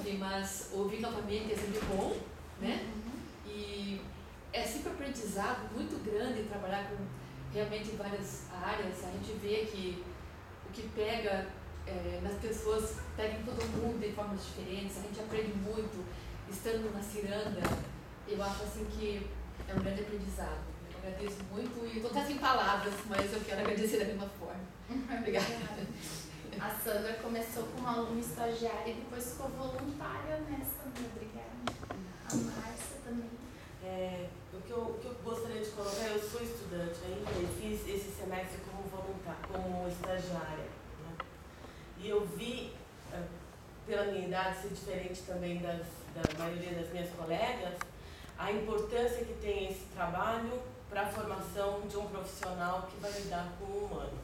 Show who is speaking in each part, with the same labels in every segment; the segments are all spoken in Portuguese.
Speaker 1: houve, mas houve acampamento, é sempre bom, né? E é sempre aprendizado muito grande trabalhar com realmente várias áreas. A gente vê que o que pega nas pessoas, pega em todo mundo de formas diferentes. A gente aprende muito estando na ciranda. Eu acho assim que é um grande aprendizado. Eu agradeço muito e estou até sem palavras, mas eu quero agradecer da mesma forma. Obrigada.
Speaker 2: A Sandra começou como aluna estagiária e depois ficou voluntária nessa. Obrigada. A Márcia também.
Speaker 3: O que eu gostaria de colocar, eu sou estudante ainda e fiz esse semestre como estagiária, né? E eu vi, pela minha idade, ser diferente também da maioria das minhas colegas, a importância que tem esse trabalho para a formação de um profissional que vai lidar com o humano.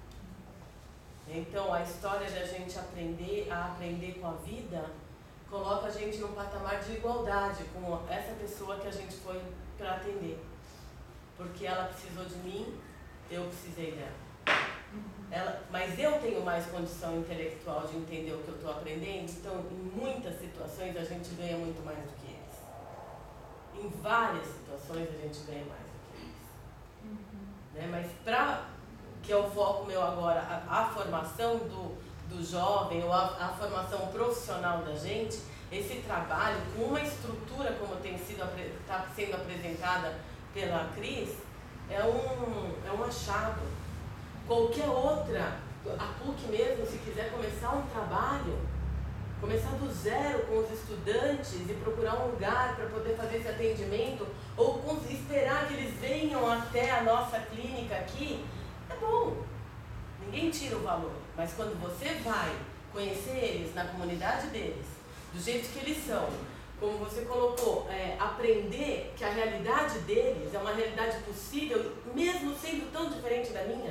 Speaker 3: Então, a história da gente aprender com a vida coloca a gente num patamar de igualdade com essa pessoa que a gente foi para atender. Porque ela precisou de mim, eu precisei dela. Mas eu tenho mais condição intelectual de entender o que eu estou aprendendo, então em muitas situações a gente ganha muito mais do que eles. Em várias situações a gente ganha mais do que eles. Né? Mas que é o foco meu agora, a formação do jovem, ou a formação profissional da gente, esse trabalho com uma estrutura como está sendo apresentada pela Cris, é um achado. Qualquer outra, a PUC mesmo, se quiser começar um trabalho, começar do zero com os estudantes e procurar um lugar para poder fazer esse atendimento, ou esperar que eles venham até a nossa clínica aqui, é bom. Ninguém tira o valor, mas quando você vai conhecer eles na comunidade deles, do jeito que eles são, como você colocou, aprender que a realidade deles é uma realidade possível, mesmo sendo tão diferente da minha,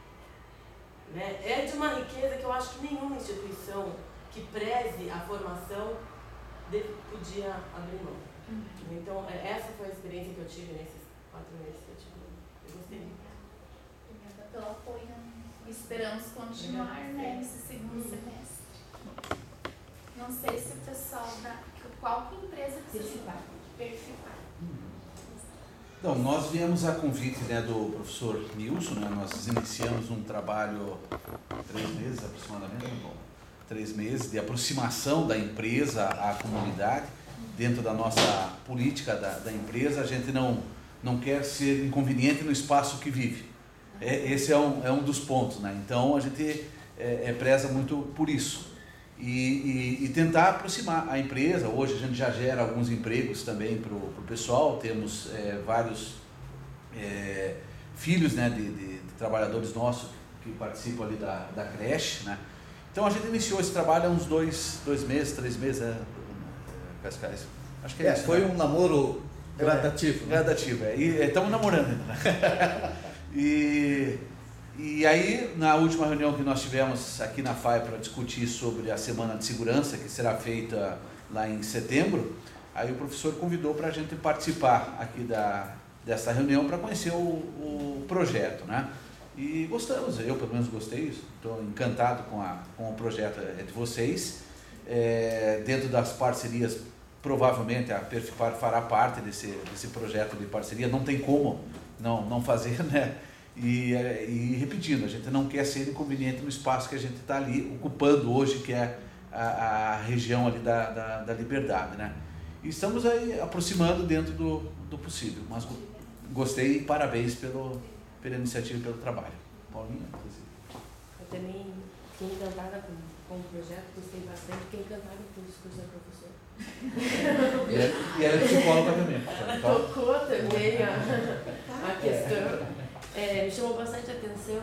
Speaker 3: né? É de uma riqueza que eu acho que nenhuma instituição que preze a formação podia abrir mão. Então, essa foi a experiência que eu tive nesses 4 meses que eu tive. Eu gostei muito.
Speaker 2: Obrigada pelo apoio. Esperamos continuar, né, nesse segundo semestre. Não sei se o pessoal qual empresa que vocês vão Perfipar.
Speaker 4: Então, nós viemos a convite, né, do professor Nilson, né, nós iniciamos um trabalho 3 meses aproximadamente, bom, 3 meses de aproximação da empresa à comunidade. Dentro da nossa política da empresa, a gente não quer ser inconveniente no espaço que vive. Esse é um dos pontos, né? Então a gente preza muito por isso e tentar aproximar a empresa. Hoje a gente já gera alguns empregos também para o pessoal, temos vários filhos, né, de trabalhadores nossos que participam ali da creche, né? Então a gente iniciou esse trabalho há uns 2 meses, 3 meses, Cascais. Acho que é isso.
Speaker 5: Foi, né, um namoro
Speaker 4: gradativo. Gradativo, e estamos namorando ainda, né? E aí, na última reunião que nós tivemos aqui na FAI para discutir sobre a Semana de Segurança, que será feita lá em setembro, aí o professor convidou para a gente participar aqui dessa reunião para conhecer o projeto, né? E gostamos, eu pelo menos gostei, estou encantado com o projeto de vocês. Dentro das parcerias, provavelmente a Perfipar fará parte desse projeto de parceria, não tem como não fazer, né? E repetindo, a gente não quer ser inconveniente no espaço que a gente está ali ocupando hoje, que é a região ali da Liberdade, né? E estamos aí aproximando dentro do possível, mas gostei e parabéns pela iniciativa e pelo trabalho. Paulinha, inclusive.
Speaker 6: Eu também fiquei encantada com o projeto, gostei bastante, fiquei encantada com o discurso da professora.
Speaker 4: E ela é psicóloga também.
Speaker 6: Tocou também a questão. Me chamou bastante atenção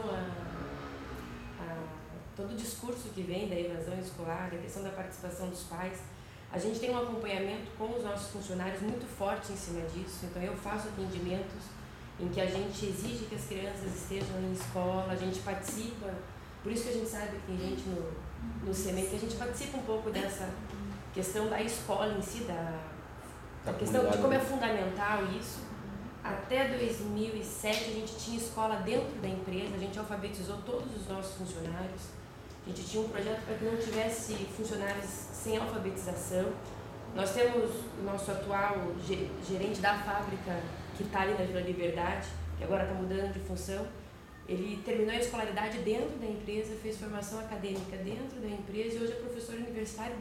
Speaker 6: todo o discurso que vem da evasão escolar, a questão da participação dos pais. A gente tem um acompanhamento com os nossos funcionários muito forte em cima disso, então eu faço atendimentos em que a gente exige que as crianças estejam em escola, a gente participa, por isso que a gente sabe que tem gente no CEMEI, que a gente participa um pouco dessa questão da escola em si, da questão de como é fundamental isso. Até 2007 a gente tinha escola dentro da empresa, a gente alfabetizou todos os nossos funcionários. A gente tinha um projeto para que não tivesse funcionários sem alfabetização. Nós temos o nosso atual gerente da fábrica, que está ali na Vila Liberdade, que agora está mudando de função. Ele terminou a escolaridade dentro da empresa, fez formação acadêmica dentro da empresa e hoje é professor universitário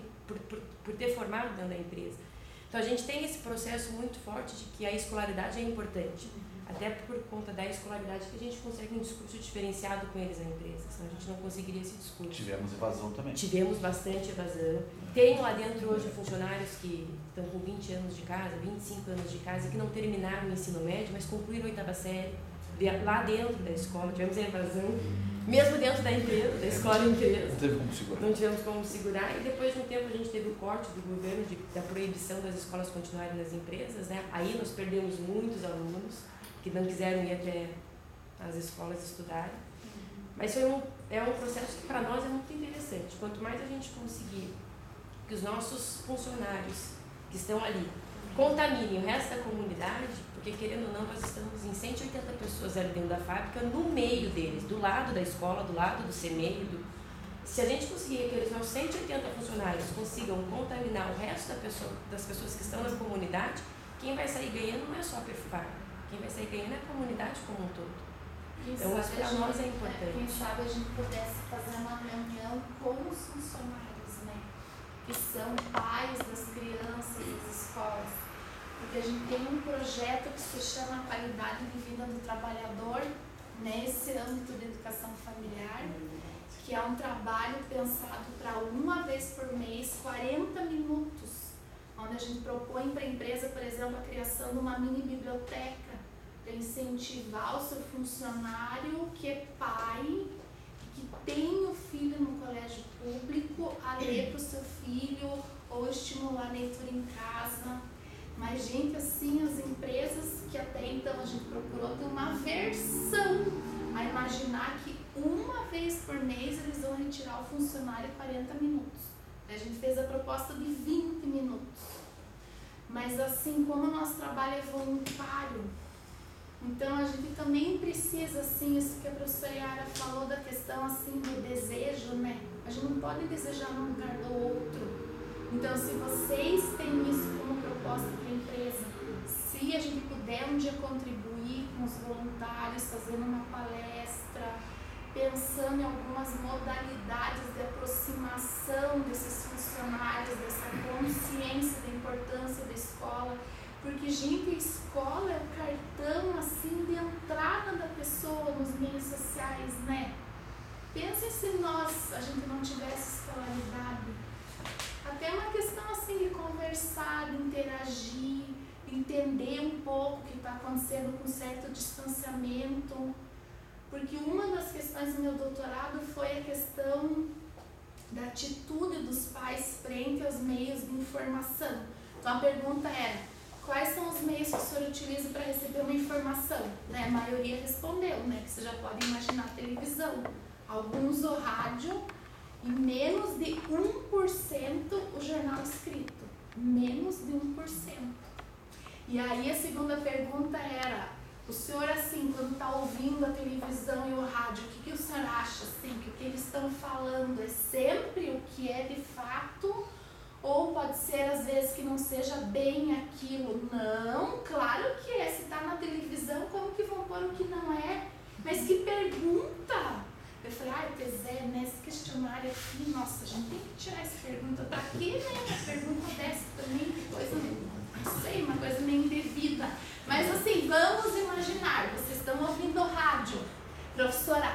Speaker 6: por ter formado dentro da empresa. Então a gente tem esse processo muito forte de que a escolaridade é importante, até por conta da escolaridade que a gente consegue um discurso diferenciado com eles na empresa, senão a gente não conseguiria esse discurso.
Speaker 4: Tivemos evasão também.
Speaker 6: Tivemos bastante evasão. Tenho lá dentro hoje funcionários que estão com 20 anos de casa, 25 anos de casa, que não terminaram o ensino médio, mas concluíram a 8ª série. Lá dentro da escola, tivemos a evasão, mesmo dentro da empresa, da escola empresa.
Speaker 4: Não teve como segurar.
Speaker 6: Não tivemos como segurar e depois de um tempo a gente teve o corte do governo da proibição das escolas continuarem nas empresas, né? Aí nós perdemos muitos alunos que não quiseram ir até as escolas estudarem. Mas é um processo que para nós é muito interessante. Quanto mais a gente conseguir que os nossos funcionários que estão ali contaminem o resto da comunidade, porque querendo ou não, nós estamos em 180 pessoas ali dentro da fábrica, no meio deles, do lado da escola, do lado do CMEI. Se a gente conseguir que aqueles nossos 180 funcionários consigam contaminar o resto das pessoas que estão na comunidade, quem vai sair ganhando não é só a Perfupar, quem vai sair ganhando é a comunidade como um todo. Então isso para nós é importante.
Speaker 2: Quem sabe a gente pudesse fazer uma reunião com os funcionários, né? Que são pais das crianças das escolas. Porque a gente tem um projeto que se chama Qualidade de Vida do Trabalhador, nesse âmbito de educação familiar, que é um trabalho pensado para uma vez por mês, 40 minutos, onde a gente propõe para a empresa, por exemplo, a criação de uma mini biblioteca, para incentivar o seu funcionário que é pai, que tem o filho no colégio público, a ler para o seu filho ou estimular a leitura em casa. Mas, gente, assim, as empresas que até então a gente procurou ter uma aversão a imaginar que uma vez por mês eles vão retirar o funcionário 40 minutos. A gente fez a proposta de 20 minutos. Mas, assim, como o nosso trabalho é voluntário, então a gente também precisa, assim, isso que a professora Yara falou da questão, assim, do desejo, né? A gente não pode desejar no lugar do outro. Então, se vocês têm isso como proposta para a empresa, se a gente puder um dia contribuir com os voluntários, fazendo uma palestra, pensando em algumas modalidades de aproximação desses funcionários, dessa consciência da importância da escola, porque, gente, a escola é o cartão, assim, de entrada da pessoa nos meios sociais, né? Pensem se a gente não tivesse escolaridade. Até uma questão assim de conversar, de interagir, de entender um pouco o que está acontecendo com certo distanciamento. Porque uma das questões do meu doutorado foi a questão da atitude dos pais frente aos meios de informação. Então a pergunta era, quais são os meios que o senhor utiliza para receber uma informação? Né? A maioria respondeu, né? Que você já pode imaginar a televisão. Alguns o rádio. E menos de 1% o jornal escrito. Menos de 1%. E aí a segunda pergunta era, o senhor, assim, quando está ouvindo a televisão e o rádio, o que o senhor acha, assim, que o que eles estão falando é sempre o que é de fato? Ou pode ser, às vezes, que não seja bem aquilo? Não, claro que é. Se está na televisão, como que vão pôr o que não é? Mas que pergunta! Eu falei, pois é, né, esse questionário aqui, nossa, a gente tem que tirar essa pergunta daqui, né, uma pergunta dessa também, que coisa, não sei, uma coisa meio indevida. Mas assim, vamos imaginar, vocês estão ouvindo rádio, professora,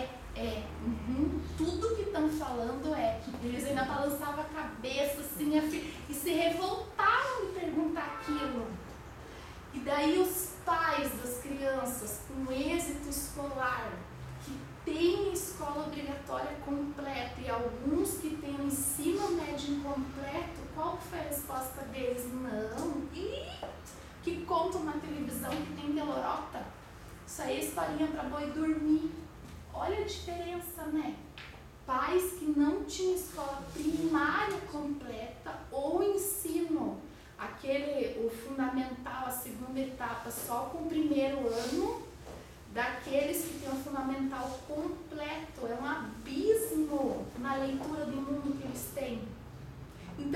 Speaker 2: tudo que estão falando é, eles ainda balançavam a cabeça, assim, e se revoltavam de perguntar aquilo. E daí os pais das crianças com êxito escolar, tem escola obrigatória completa e alguns que têm o ensino médio incompleto, qual foi a resposta deles? Não. Que contam na televisão que tem telorota? Isso aí é historinha para boi dormir. Olha a diferença, né? Pais que não tinham escola primária completa ou ensino, o fundamental, a segunda etapa, só com o primeiro ano, daqueles que têm o fundamental completo. É um abismo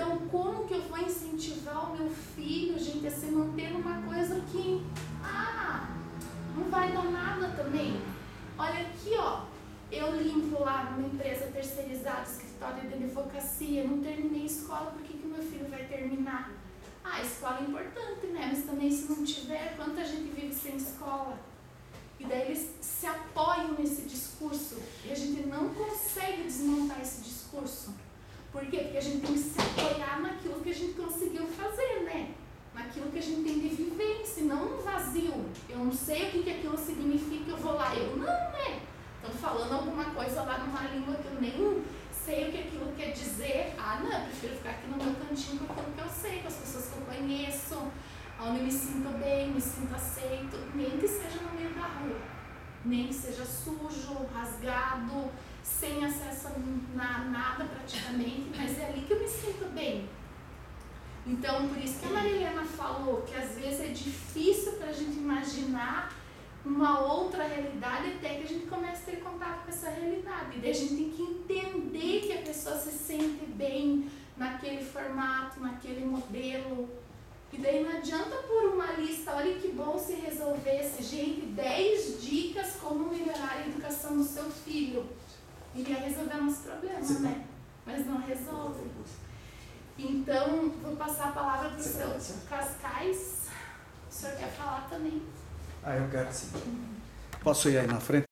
Speaker 2: Então, como que eu vou incentivar o meu filho, gente, a se manter numa coisa que, não vai dar nada também? Olha aqui, ó, eu limpo lá numa empresa terceirizada, escritório de advocacia, não terminei escola, por que meu filho vai terminar? A escola é importante, né? Mas também se não tiver, quanta gente vive sem escola? E daí eles se apoiam nesse discurso e a gente não consegue desmontar esse discurso. Por quê? Porque a gente tem que se apoiar naquilo que a gente conseguiu fazer, né? Naquilo que a gente tem de vivência, não um vazio. Eu não sei o que aquilo significa, eu vou lá. Eu não, né? Estão falando alguma coisa lá numa língua que eu nem sei o que aquilo quer dizer. Não, eu prefiro ficar aqui no meu cantinho com aquilo que eu sei, com as pessoas que eu conheço, onde eu me sinto bem, me sinto aceito, nem que seja no meio da rua, nem que seja sujo, rasgado, sem acesso a nada praticamente, mas é ali que eu me sinto bem. Então, por isso que a Marilena falou que às vezes é difícil para a gente imaginar uma outra realidade até que a gente comece a ter contato com essa realidade. E daí a gente tem que entender que a pessoa se sente bem naquele formato, naquele modelo. E daí não adianta pôr uma lista, olha que bom se resolvesse, gente, 10 dicas como melhorar a educação do seu filho. Iria resolver nosso problema, né? Mas não resolve. Então, vou passar a palavra para o seu Cascais. O senhor quer falar também?
Speaker 5: Eu quero sim. Posso ir aí na frente?